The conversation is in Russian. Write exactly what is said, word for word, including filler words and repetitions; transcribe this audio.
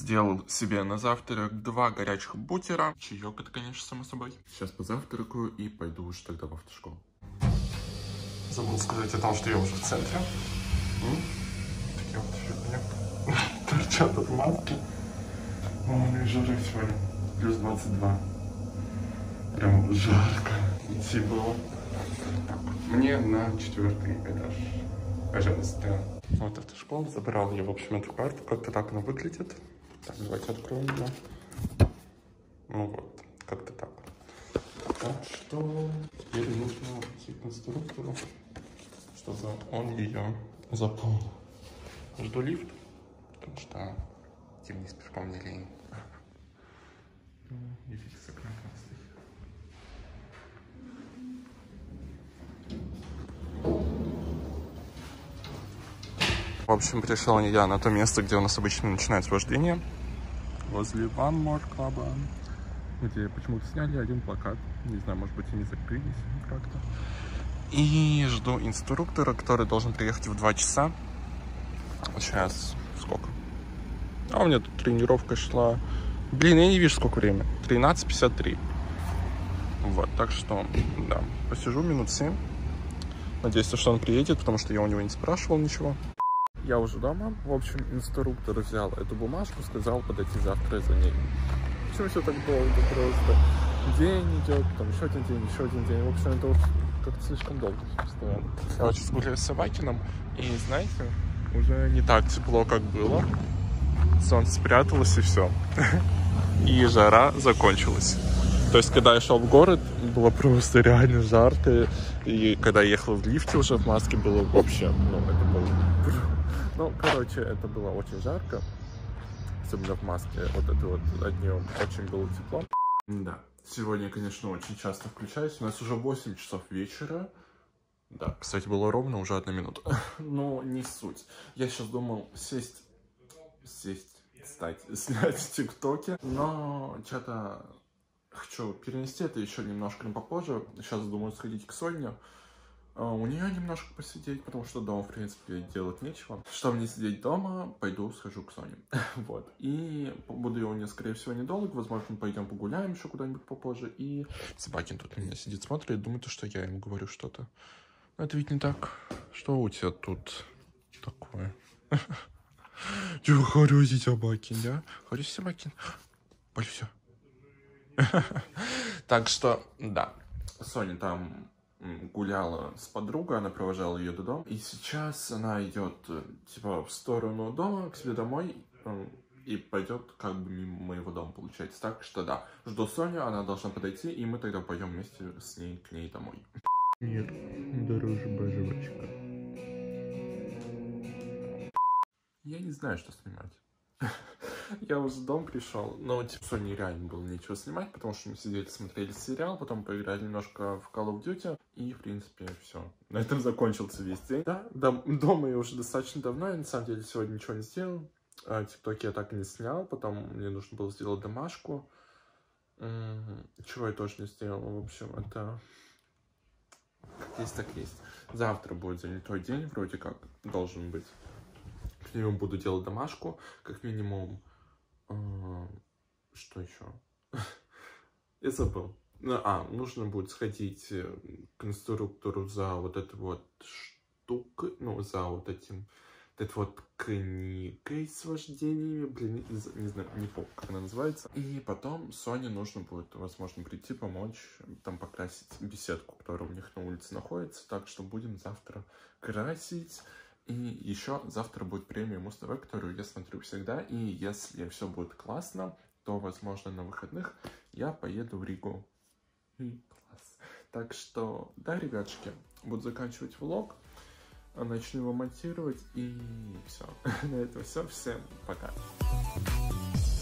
Сделал себе на завтрак два горячих бутера. Чаек это, конечно, само собой. Сейчас позавтракаю и пойду уже тогда в автошколу. Забыл сказать о том, что я уже в центре. М? Такие вот фигни. Торчат от маски. Ой, жары сегодня. Плюс двадцать два. Прям жарко. Идти было. Так, мне на четвертый этаж. Пожалуйста. Вот эта школа. Забрал я, в общем, эту карту. Как-то так она выглядит. Так, давайте откроем ее. Ну вот, как-то так. Так что теперь нужно идти к инструктору, чтобы он ее заполнил. Жду лифт, потому что идти вниз пешком не лень. Видите, как она стоит. В общем, пришел я на то место, где у нас обычно начинается вождение. Возле One More Club, где почему-то сняли один плакат. Не знаю, может быть, они закрылись как-то. И жду инструктора, который должен приехать в два часа. Сейчас сколько? А у меня тут тренировка шла. Блин, я не вижу, сколько времени. тринадцать пятьдесят три. Вот, так что, да, посижу минут семь. Надеюсь, что он приедет, потому что я у него не спрашивал ничего. Я уже дома. В общем, инструктор взял эту бумажку, сказал подойти завтра за ней. Почему все так долго просто? День идет, потом еще один день, еще один день. В общем, это вот как-то слишком долго постоянно. Я вот сейчас гуляю с Собакиным, и, знаете, уже не так тепло, как было. Солнце спряталось, и все. И жара закончилась. То есть, когда я шел в город, было просто реально жарко. И когда я ехал в лифте уже в маске, было вообще, ну, это было... Ну, короче, это было очень жарко. Особенно в маске. Вот это вот днем очень было тепло. Да, сегодня, конечно, очень часто включаюсь. У нас уже восемь часов вечера. Да, кстати, было ровно уже одна минута. Но не суть. Я сейчас думал сесть, сесть, встать, снять тиктоки. Но что-то хочу перенести это еще немножко попозже. Сейчас думаю сходить к Соне. У нее немножко посидеть, потому что дома, в принципе, делать нечего. Чтобы не сидеть дома, пойду схожу к Соне. Вот. И буду я у нее, скорее всего, недолго. Возможно, пойдем погуляем еще куда-нибудь попозже. И Собакин тут на меня сидит, смотрит, думает, что я ему говорю что-то. Но это ведь не так. Что у тебя тут такое? Чего хорюзи, Собакин, да? Хорюзи, Собакин? Боль, все. Так что, да. Соня там гуляла с подругой, она провожала ее до дома. И сейчас она идет, типа, в сторону дома, к себе домой, и пойдет как бы мимо моего дома, получается. Так что, да, жду Соню, она должна подойти, и мы тогда пойдем вместе с ней к ней домой. Мир дороже божевочка. Я не знаю, что снимать. Я уже в дом пришел, но типа Соне реально было нечего снимать, потому что мы сидели, смотрели сериал, потом поиграли немножко в Call of Duty, и, в принципе, все. На этом закончился весь день. Да, дома я уже достаточно давно, я на самом деле сегодня ничего не сделал. Тиктоки я так и не снял, потом мне нужно было сделать домашку. Чего я тоже не сделал, в общем, это... Как есть, так есть. Завтра будет занятой день, вроде как, должен быть. К нему буду делать домашку, как минимум. Э, что еще? Я забыл. А, нужно будет сходить к инструктору за вот этой вот штукой, ну, за вот этим, вот этой вот книгой с вождениями, блин, не, не знаю, не помню, как она называется. И потом Соне нужно будет, возможно, прийти, помочь, там покрасить беседку, которая у них на улице находится, так что будем завтра красить. И еще завтра будет премия Муз-ТВ, которую я смотрю всегда. И если все будет классно, то, возможно, на выходных я поеду в Ригу. И класс. Так что, да, ребятушки, буду заканчивать влог. Начну его монтировать. И все. На этом все. Всем пока.